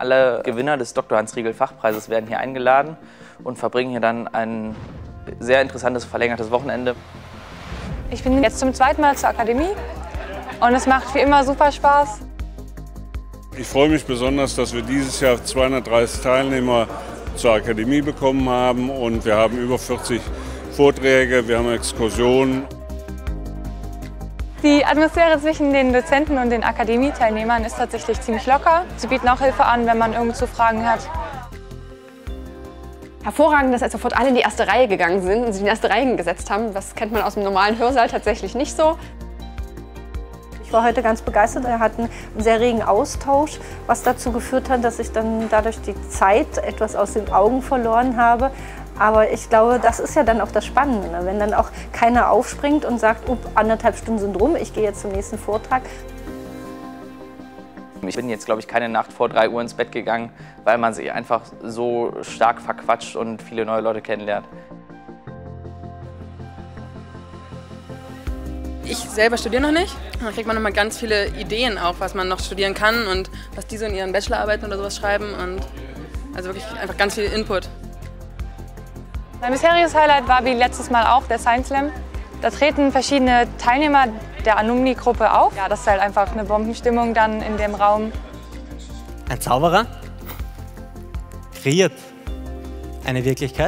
Alle Gewinner des Dr. Hans-Riegel-Fachpreises werden hier eingeladen und verbringen hier dann ein sehr interessantes, verlängertes Wochenende. Ich bin jetzt zum zweiten Mal zur Akademie und es macht wie immer super Spaß. Ich freue mich besonders, dass wir dieses Jahr 230 Teilnehmer zur Akademie bekommen haben und wir haben über 40 Vorträge, wir haben Exkursionen. Die Atmosphäre zwischen den Dozenten und den Akademieteilnehmern ist tatsächlich ziemlich locker. Sie bieten auch Hilfe an, wenn man irgendwo Fragen hat. Hervorragend, dass sofort alle in die erste Reihe gegangen sind und sich in die erste Reihe gesetzt haben. Das kennt man aus dem normalen Hörsaal tatsächlich nicht so. Ich war heute ganz begeistert. Wir hatten einen sehr regen Austausch, was dazu geführt hat, dass ich dann dadurch die Zeit etwas aus den Augen verloren habe. Aber ich glaube, das ist ja dann auch das Spannende, ne? Wenn dann auch keiner aufspringt und sagt, 1,5 Stunden sind rum, ich gehe jetzt zum nächsten Vortrag. Ich bin jetzt, glaube ich, keine Nacht vor 3 Uhr ins Bett gegangen, weil man sich einfach so stark verquatscht und viele neue Leute kennenlernt. Ich selber studiere noch nicht. Da kriegt man noch mal ganz viele Ideen auch, was man noch studieren kann und was die so in ihren Bachelorarbeiten oder sowas schreiben. Und also wirklich einfach ganz viel Input. Mein bisheriges Highlight war wie letztes Mal auch der Science Slam. Da treten verschiedene Teilnehmer der Alumni-Gruppe auf. Ja, das ist halt einfach eine Bombenstimmung dann in dem Raum. Ein Zauberer kreiert eine Wirklichkeit,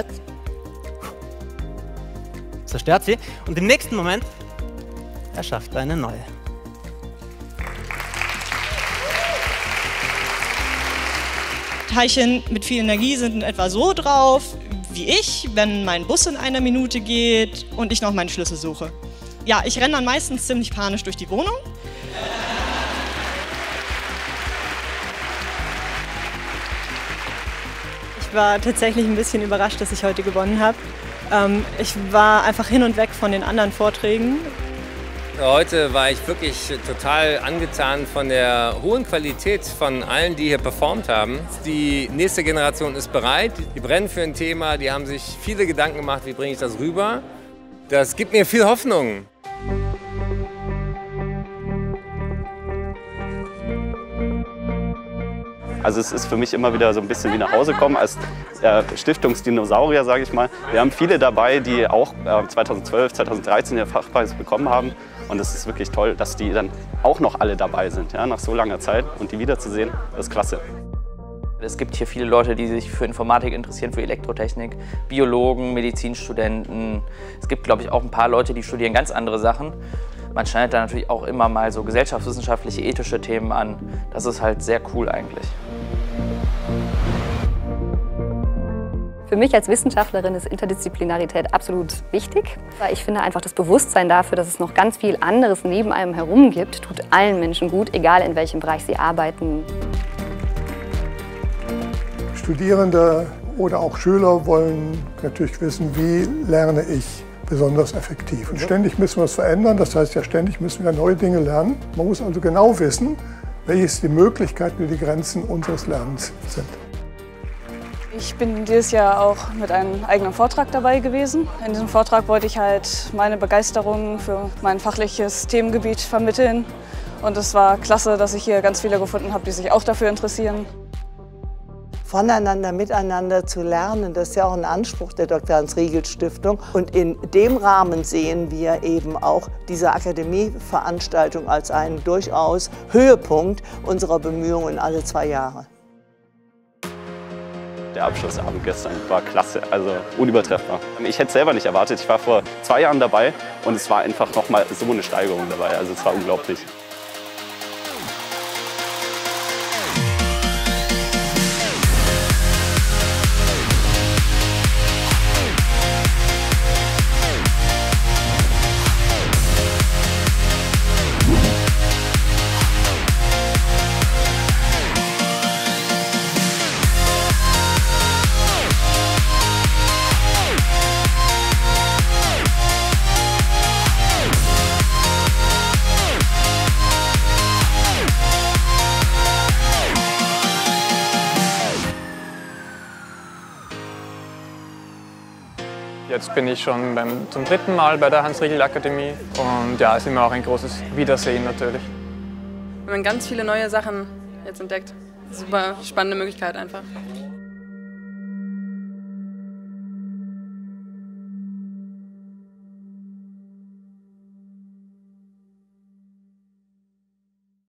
zerstört sie und im nächsten Moment erschafft er eine neue. Teilchen mit viel Energie sind in etwa so drauf wie ich, wenn mein Bus in 1 Minute geht und ich noch meinen Schlüssel suche. Ja, ich renne dann meistens ziemlich panisch durch die Wohnung. Ich war tatsächlich ein bisschen überrascht, dass ich heute gewonnen habe. Ich war einfach hin und weg von den anderen Vorträgen. Heute war ich wirklich total angetan von der hohen Qualität von allen, die hier performt haben. Die nächste Generation ist bereit, die brennen für ein Thema, die haben sich viele Gedanken gemacht, wie bringe ich das rüber. Das gibt mir viel Hoffnung. Also es ist für mich immer wieder so ein bisschen wie nach Hause kommen als Stiftungsdinosaurier, sage ich mal. Wir haben viele dabei, die auch 2012, 2013 den Fachpreis bekommen haben. Und es ist wirklich toll, dass die dann auch noch alle dabei sind, ja, nach so langer Zeit. Und die wiederzusehen, das ist klasse. Es gibt hier viele Leute, die sich für Informatik interessieren, für Elektrotechnik, Biologen, Medizinstudenten. Es gibt, glaube ich, auch ein paar Leute, die studieren ganz andere Sachen. Man schneidet da natürlich auch immer mal so gesellschaftswissenschaftliche, ethische Themen an. Das ist halt sehr cool eigentlich. Für mich als Wissenschaftlerin ist Interdisziplinarität absolut wichtig. Ich finde einfach das Bewusstsein dafür, dass es noch ganz viel anderes neben einem herum gibt, tut allen Menschen gut, egal in welchem Bereich sie arbeiten. Studierende oder auch Schüler wollen natürlich wissen, wie lerne ich besonders effektiv. Und ständig müssen wir es verändern, das heißt ja ständig müssen wir neue Dinge lernen. Man muss also genau wissen, welches die Möglichkeiten und die Grenzen unseres Lernens sind. Ich bin dieses Jahr auch mit einem eigenen Vortrag dabei gewesen. In diesem Vortrag wollte ich halt meine Begeisterung für mein fachliches Themengebiet vermitteln. Und es war klasse, dass ich hier ganz viele gefunden habe, die sich auch dafür interessieren. Voneinander, miteinander zu lernen, das ist ja auch ein Anspruch der Dr. Hans-Riegel-Stiftung. Und in dem Rahmen sehen wir eben auch diese Akademieveranstaltung als einen durchaus Höhepunkt unserer Bemühungen alle 2 Jahre. Der Abschlussabend gestern war klasse, also unübertreffbar. Ich hätte es selber nicht erwartet. Ich war vor 2 Jahren dabei und es war einfach nochmal so eine Steigerung dabei. Also es war unglaublich. Jetzt bin ich schon zum 3. Mal bei der Hans-Riegel-Akademie und ja, es ist immer auch ein großes Wiedersehen natürlich. Wenn man ganz viele neue Sachen jetzt entdeckt, Super spannende Möglichkeit einfach.